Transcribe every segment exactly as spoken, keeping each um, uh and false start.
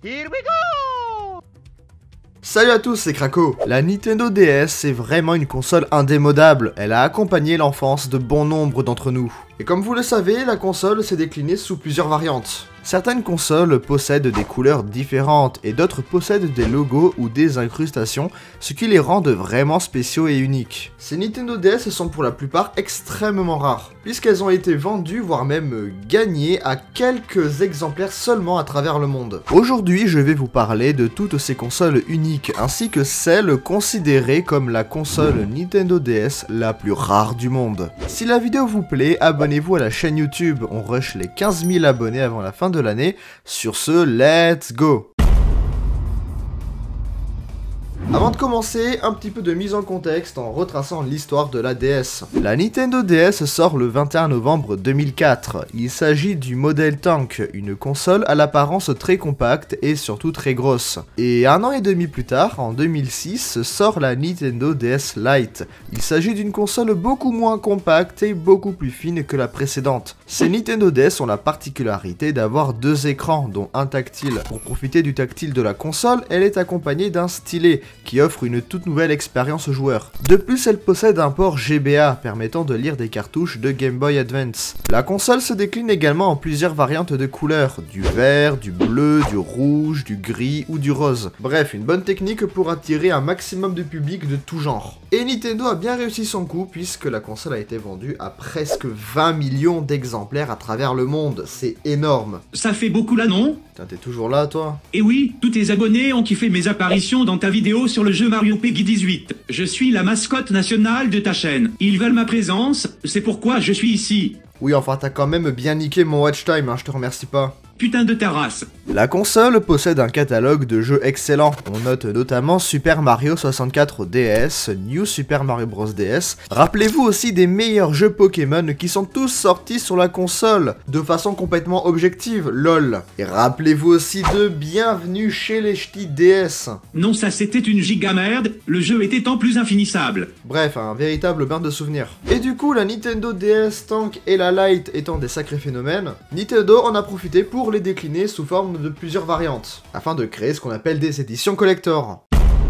Here we go! Salut à tous, c'est Krakow. La Nintendo D S est vraiment une console indémodable, elle a accompagné l'enfance de bon nombre d'entre nous. Et comme vous le savez, la console s'est déclinée sous plusieurs variantes. Certaines consoles possèdent des couleurs différentes et d'autres possèdent des logos ou des incrustations, ce qui les rend vraiment spéciaux et uniques. Ces Nintendo D S sont pour la plupart extrêmement rares, puisqu'elles ont été vendues, voire même gagnées, à quelques exemplaires seulement à travers le monde. Aujourd'hui, je vais vous parler de toutes ces consoles uniques, ainsi que celle considérée comme la console Nintendo D S la plus rare du monde. Si la vidéo vous plaît, abonnez-vous à la chaîne YouTube, on rush les quinze mille abonnés avant la fin de l'année. Sur ce, let's go! Avant de commencer, un petit peu de mise en contexte en retraçant l'histoire de la D S. La Nintendo D S sort le vingt et un novembre deux mille quatre. Il s'agit du modèle Tank, une console à l'apparence très compacte et surtout très grosse. Et un an et demi plus tard, en deux mille six, sort la Nintendo D S Lite. Il s'agit d'une console beaucoup moins compacte et beaucoup plus fine que la précédente. Ces Nintendo D S ont la particularité d'avoir deux écrans, dont un tactile. Pour profiter du tactile de la console, elle est accompagnée d'un stylet, qui offre une toute nouvelle expérience aux joueurs. De plus, elle possède un port G B A permettant de lire des cartouches de Game Boy Advance. La console se décline également en plusieurs variantes de couleurs, du vert, du bleu, du rouge, du gris ou du rose. Bref, une bonne technique pour attirer un maximum de public de tout genre. Et Nintendo a bien réussi son coup puisque la console a été vendue à presque vingt millions d'exemplaires à travers le monde. C'est énorme. Ça fait beaucoup là, non? Putain, t'es toujours là, toi? Et oui, tous tes abonnés ont kiffé mes apparitions dans ta vidéo sur le jeu Mario Peggy dix-huit. Je suis la mascotte nationale de ta chaîne. Ils veulent ma présence, c'est pourquoi je suis ici. Oui, enfin, t'as quand même bien niqué mon watch time, hein, je te remercie pas. Putain de ta race. La console possède un catalogue de jeux excellents. On note notamment Super Mario soixante-quatre D S, New Super Mario Bros D S. Rappelez-vous aussi des meilleurs jeux Pokémon qui sont tous sortis sur la console, de façon complètement objective, lol. Et rappelez-vous aussi de Bienvenue chez les Ch'tis D S. Non, ça c'était une giga merde, le jeu était en plus infinissable. Bref, un véritable bain de souvenirs. Et du coup, la Nintendo D S Tank et la Lite étant des sacrés phénomènes, Nintendo en a profité pour les décliner sous forme de plusieurs variantes, afin de créer ce qu'on appelle des éditions collector.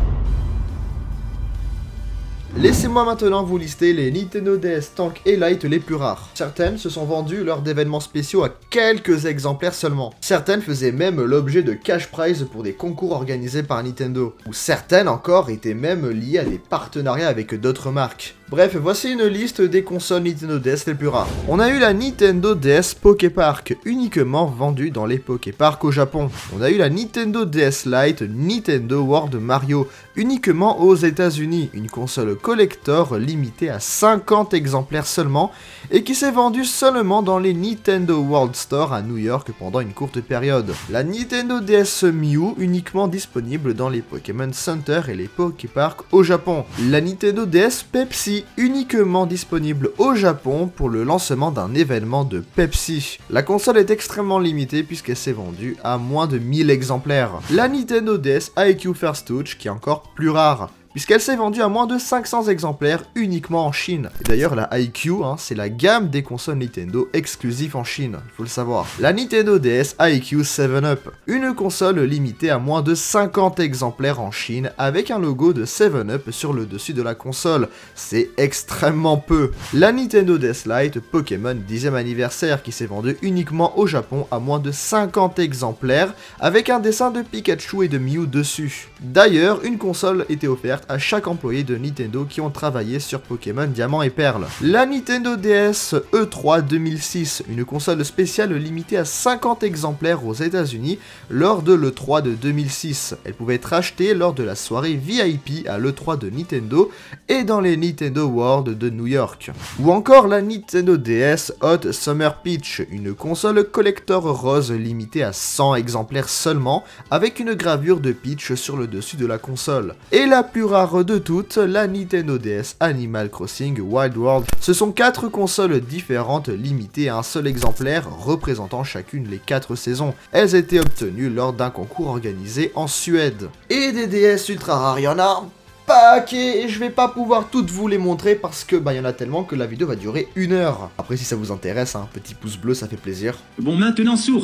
Laissez-moi maintenant vous lister les Nintendo D S Tank et Lite les plus rares. Certaines se sont vendues lors d'événements spéciaux à quelques exemplaires seulement. Certaines faisaient même l'objet de cash prize pour des concours organisés par Nintendo. Ou certaines encore étaient même liées à des partenariats avec d'autres marques. Bref, voici une liste des consoles Nintendo D S les plus rares. On a eu la Nintendo D S Poképark, uniquement vendue dans les Poképarks au Japon. On a eu la Nintendo D S Lite Nintendo World Mario, uniquement aux États-Unis, une console collector limitée à cinquante exemplaires seulement, et qui s'est vendue seulement dans les Nintendo World Store à New York pendant une courte période. La Nintendo D S Mew, uniquement disponible dans les Pokémon Center et les Poképarks au Japon. La Nintendo D S Pepsi, uniquement disponible au Japon pour le lancement d'un événement de Pepsi. La console est extrêmement limitée puisqu'elle s'est vendue à moins de mille exemplaires. La Nintendo D S I Q First Touch, qui est encore plus rare, puisqu'elle s'est vendue à moins de cinq cents exemplaires uniquement en Chine. Et d'ailleurs, la I Q, hein, c'est la gamme des consoles Nintendo exclusives en Chine, il faut le savoir. La Nintendo D S I Q seven up, une console limitée à moins de cinquante exemplaires en Chine, avec un logo de seven up sur le dessus de la console. C'est extrêmement peu. La Nintendo D S Lite Pokémon dixième anniversaire, qui s'est vendue uniquement au Japon à moins de cinquante exemplaires, avec un dessin de Pikachu et de Mew dessus. D'ailleurs, une console était offerte à chaque employé de Nintendo qui ont travaillé sur Pokémon Diamant et Perle. La Nintendo D S E trois deux mille six, une console spéciale limitée à cinquante exemplaires aux États-Unis lors de l'E trois de deux mille six. Elle pouvait être achetée lors de la soirée V I P à l'E trois de Nintendo et dans les Nintendo World de New York. Ou encore la Nintendo D S Hot Summer Peach, une console collector rose limitée à cent exemplaires seulement, avec une gravure de Peach sur le dessus de la console. Et la plus rare de toutes, la Nintendo D S Animal Crossing Wild World. Ce sont quatre consoles différentes limitées à un seul exemplaire, représentant chacune les quatre saisons. Elles étaient obtenues lors d'un concours organisé en Suède. Et des D S ultra rares, il y en a paquet, et je vais pas pouvoir toutes vous les montrer parce que bah il y en a tellement que la vidéo va durer une heure. Après, si ça vous intéresse, un hein, petit pouce bleu, ça fait plaisir. Bon, maintenant source.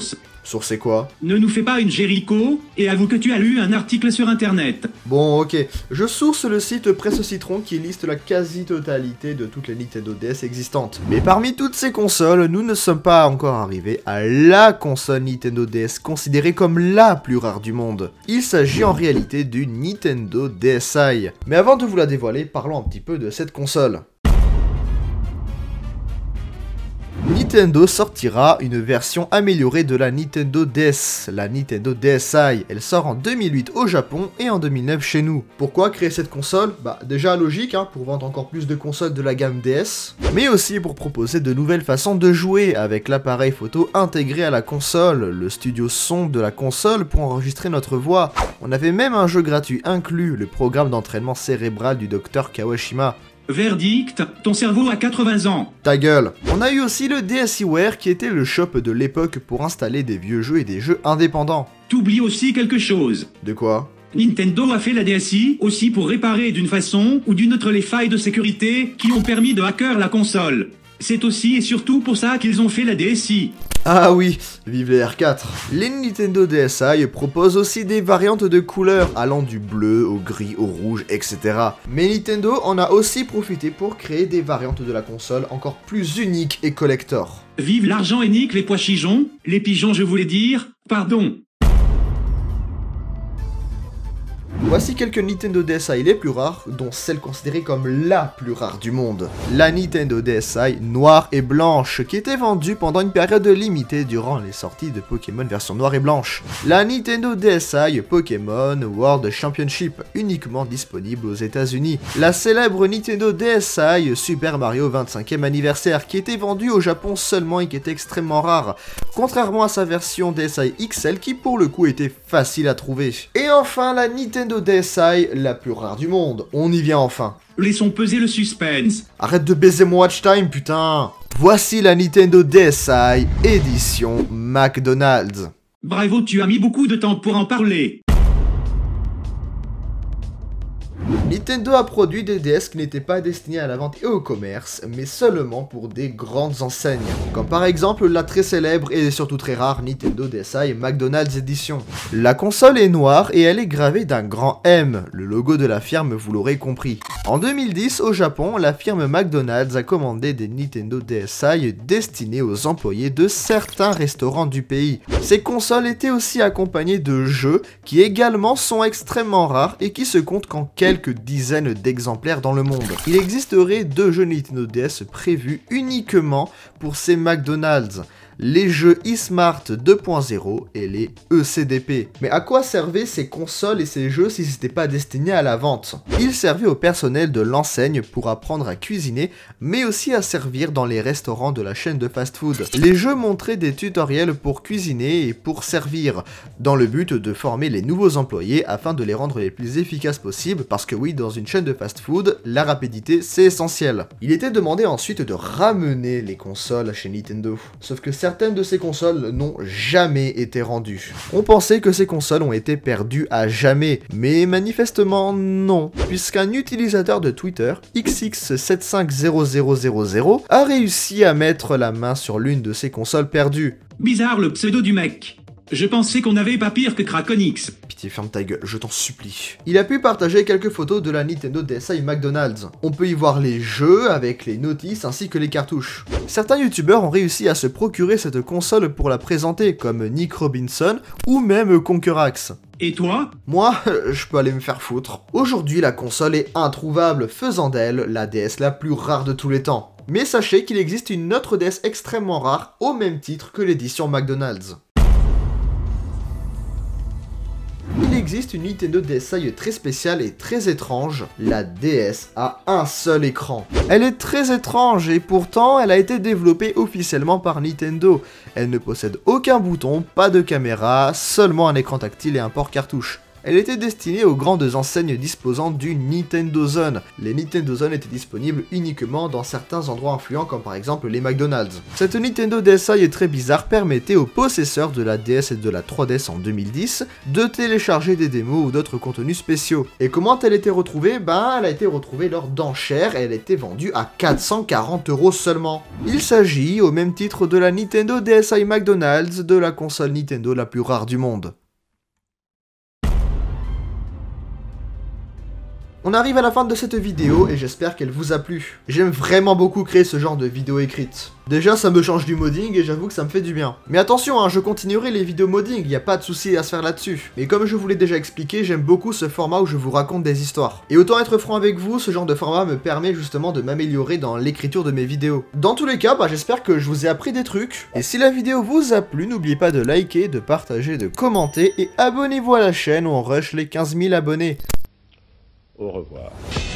Source c'est quoi? Ne nous fais pas une Jericho, et avoue que tu as lu un article sur internet. Bon ok, je source le site Presse Citron qui liste la quasi-totalité de toutes les Nintendo D S existantes. Mais parmi toutes ces consoles, nous ne sommes pas encore arrivés à la console Nintendo D S considérée comme la plus rare du monde. Il s'agit en réalité du Nintendo D S i. Mais avant de vous la dévoiler, parlons un petit peu de cette console. Nintendo sortira une version améliorée de la Nintendo D S, la Nintendo D S i. Elle sort en deux mille huit au Japon et en deux mille neuf chez nous. Pourquoi créer cette console? Bah déjà logique, hein, pour vendre encore plus de consoles de la gamme D S, mais aussi pour proposer de nouvelles façons de jouer avec l'appareil photo intégré à la console, le studio son de la console pour enregistrer notre voix. On avait même un jeu gratuit inclus, le programme d'entraînement cérébral du docteur Kawashima. Verdict, ton cerveau a quatre-vingts ans. Ta gueule. On a eu aussi le DSiWare qui était le shop de l'époque pour installer des vieux jeux et des jeux indépendants. T'oublies aussi quelque chose. De quoi? Nintendo a fait la D S i aussi pour réparer d'une façon ou d'une autre les failles de sécurité qui ont permis de hacker la console. C'est aussi et surtout pour ça qu'ils ont fait la D S i. Ah oui, vive les R quatre. Les Nintendo D S i proposent aussi des variantes de couleurs allant du bleu au gris au rouge, et cetera. Mais Nintendo en a aussi profité pour créer des variantes de la console encore plus uniques et collector. Vive l'argent et nique les pois chigeons, les pigeons je voulais dire, pardon. Voici quelques Nintendo D S i les plus rares, dont celle considérée comme la plus rare du monde. La Nintendo D S i noire et blanche, qui était vendue pendant une période limitée durant les sorties de Pokémon version noire et blanche. La Nintendo D S i Pokémon World Championship, uniquement disponible aux États-Unis. La célèbre Nintendo D S i Super Mario vingt-cinquième anniversaire, qui était vendue au Japon seulement et qui était extrêmement rare, contrairement à sa version D S i X L qui pour le coup était facile à trouver. Et enfin la Nintendo D S i la plus rare du monde, on y vient enfin. Laissons peser le suspense. Arrête de baiser mon watch time putain. Voici la Nintendo D S i édition McDonald's. Bravo, tu as mis beaucoup de temps pour en parler. Nintendo a produit des D S qui n'étaient pas destinés à la vente et au commerce, mais seulement pour des grandes enseignes, comme par exemple la très célèbre et surtout très rare Nintendo D S i McDonald's Edition. La console est noire et elle est gravée d'un grand M, le logo de la firme vous l'aurez compris. En deux mille dix, au Japon, la firme McDonald's a commandé des Nintendo D S i destinés aux employés de certains restaurants du pays. Ces consoles étaient aussi accompagnées de jeux qui également sont extrêmement rares et qui se comptent qu'en quelques dizaines d'exemplaires dans le monde. Il existerait deux jeux Nintendo D S prévus uniquement pour ces McDonald's. Les jeux eSmart deux point zéro et les E C D P. Mais à quoi servaient ces consoles et ces jeux si c'était pas destiné à la vente? Ils servaient au personnel de l'enseigne pour apprendre à cuisiner, mais aussi à servir dans les restaurants de la chaîne de fast-food. Les jeux montraient des tutoriels pour cuisiner et pour servir, dans le but de former les nouveaux employés afin de les rendre les plus efficaces possibles, parce que oui, dans une chaîne de fast-food, la rapidité c'est essentiel. Il était demandé ensuite de ramener les consoles chez Nintendo, sauf que certaines de ces consoles n'ont jamais été rendues. On pensait que ces consoles ont été perdues à jamais, mais manifestement non, puisqu'un utilisateur de Twitter, X X sept cinq zéro zéro zéro zéro, a réussi à mettre la main sur l'une de ces consoles perdues. Bizarre le pseudo du mec. Je pensais qu'on avait pas pire que Krakonix. Pitié, ferme ta gueule, je t'en supplie. Il a pu partager quelques photos de la Nintendo D S i McDonald's. On peut y voir les jeux avec les notices ainsi que les cartouches. Certains youtubeurs ont réussi à se procurer cette console pour la présenter, comme Nick Robinson ou même Conquerax. Et toi? Moi, je peux aller me faire foutre. Aujourd'hui, la console est introuvable, faisant d'elle la D S la plus rare de tous les temps. Mais sachez qu'il existe une autre D S extrêmement rare, au même titre que l'édition McDonald's. Il existe une Nintendo D S i très spéciale et très étrange, la D S a un seul écran. Elle est très étrange et pourtant elle a été développée officiellement par Nintendo. Elle ne possède aucun bouton, pas de caméra, seulement un écran tactile et un port cartouche. Elle était destinée aux grandes enseignes disposant du Nintendo Zone. Les Nintendo Zone étaient disponibles uniquement dans certains endroits influents comme par exemple les McDonald's. Cette Nintendo D S i est très bizarre, permettait aux possesseurs de la D S et de la trois D S en deux mille dix de télécharger des démos ou d'autres contenus spéciaux. Et comment elle a été retrouvée? Ben elle a été retrouvée lors d'enchères et elle a été vendue à quatre cent quarante euros seulement. Il s'agit, au même titre de la Nintendo D S i McDonald's, de la console Nintendo la plus rare du monde. On arrive à la fin de cette vidéo et j'espère qu'elle vous a plu. J'aime vraiment beaucoup créer ce genre de vidéos écrites. Déjà ça me change du modding et j'avoue que ça me fait du bien. Mais attention, hein, je continuerai les vidéos modding, y a pas de souci à se faire là-dessus. Mais comme je vous l'ai déjà expliqué, j'aime beaucoup ce format où je vous raconte des histoires. Et autant être franc avec vous, ce genre de format me permet justement de m'améliorer dans l'écriture de mes vidéos. Dans tous les cas, bah, j'espère que je vous ai appris des trucs. Et si la vidéo vous a plu, n'oubliez pas de liker, de partager, de commenter et abonnez-vous à la chaîne où on rush les quinze mille abonnés. Au revoir.